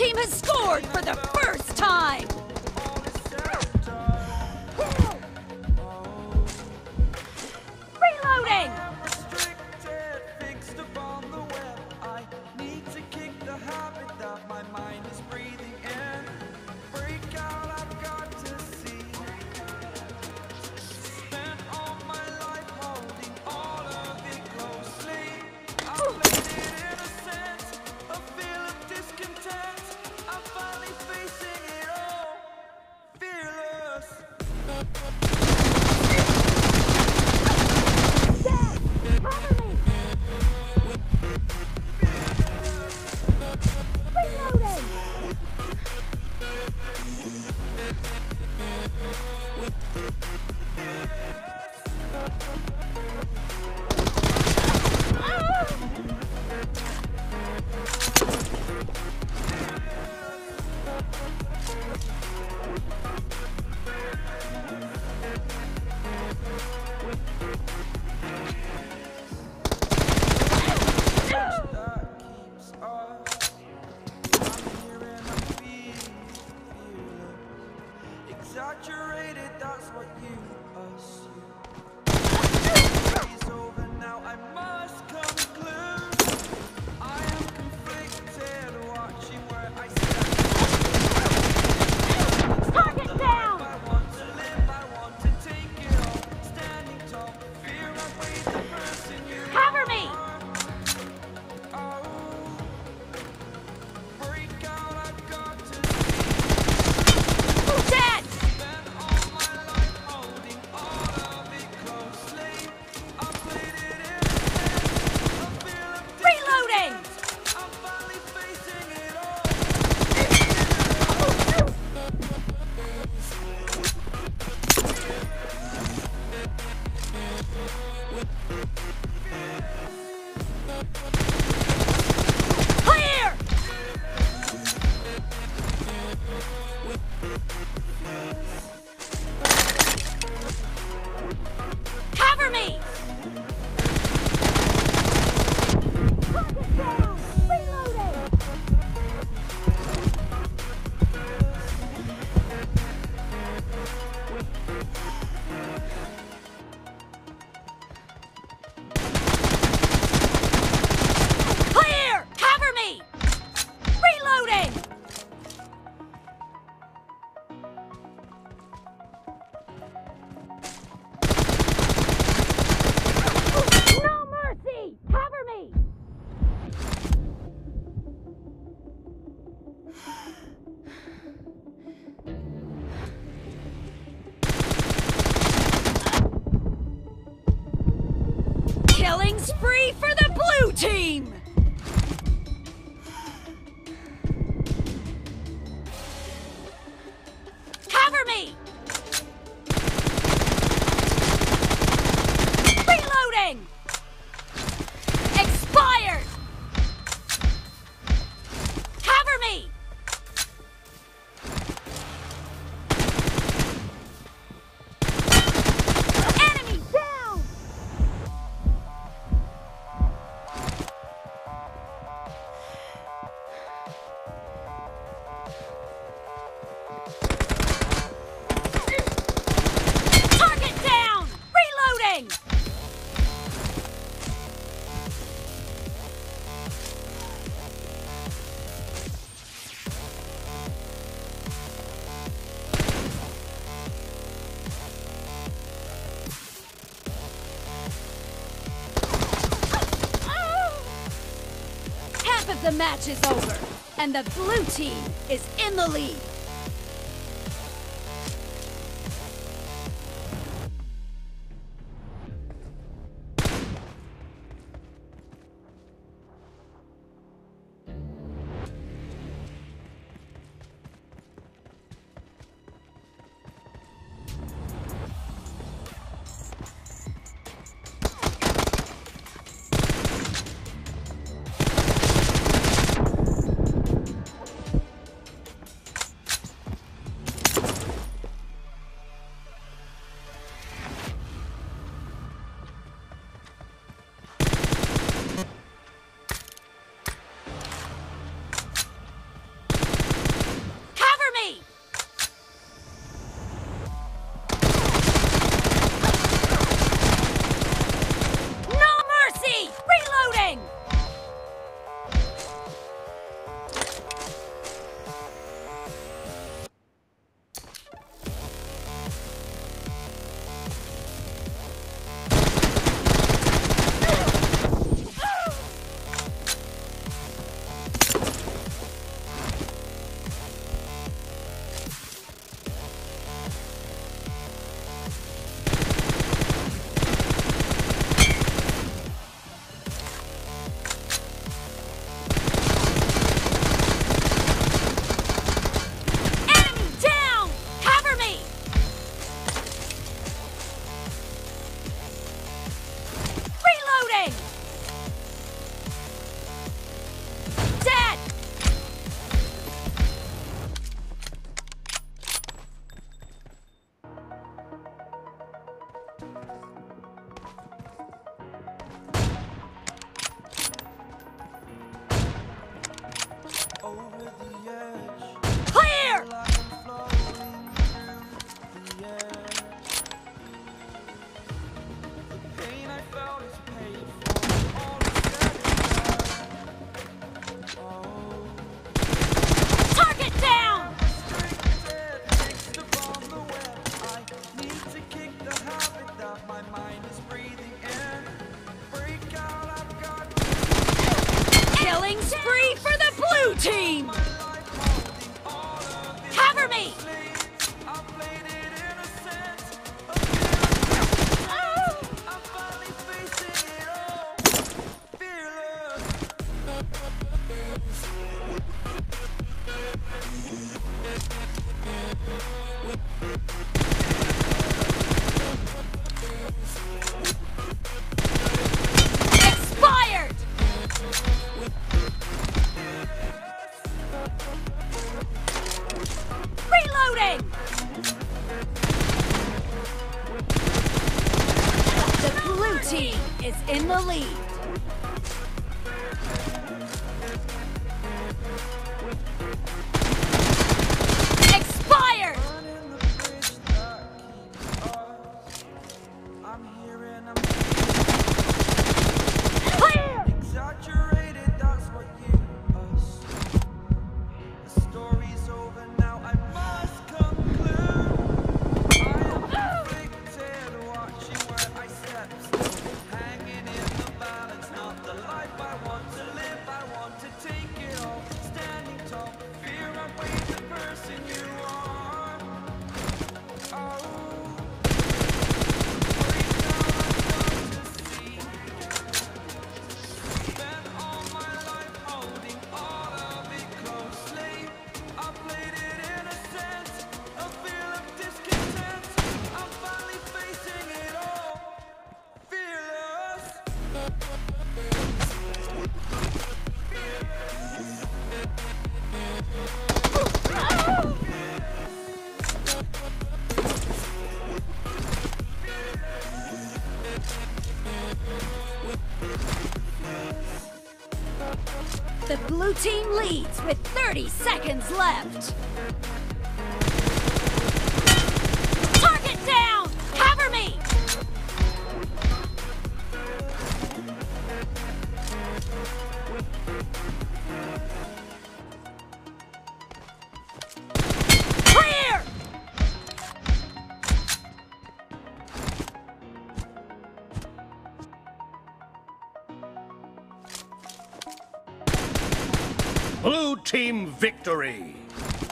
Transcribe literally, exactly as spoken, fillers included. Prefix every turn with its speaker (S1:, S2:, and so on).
S1: team has scored for the first time! Reloading!
S2: Exaggerated, that's what you assume. It's over now, I must conclude. I am conflicted, watching where I stand.
S1: Target down!
S2: I want to live, I want to take it all. Standing tall, fear outweighs the person you
S1: Cover me!
S2: are. Break out, I've got to
S1: Dead! Reloading! Clear! Cover me! Target down! Reloading! Clear! Cover me! Reloading! No mercy! Cover me! Killing spree for the blue team! Cover me! Reloading! Expired! Cover me! Enemy down! Target down! Reloading! Half of the match is over, and the blue team is in the lead. Expired! Reloading! The blue team is in the lead. Expired!
S2: I'm hearing them
S1: Clear!
S2: exaggerated, that's what you assume. The story's over now, I must conclude. I am conflicted, watching where I step, still hanging in the balance. Not the life I want to live, I want to take it all. Standing tall, fear outweighs the person you are. Oh.
S1: The blue team leads with thirty seconds left. Target down! Cover me! Clear!
S3: Blue team victory!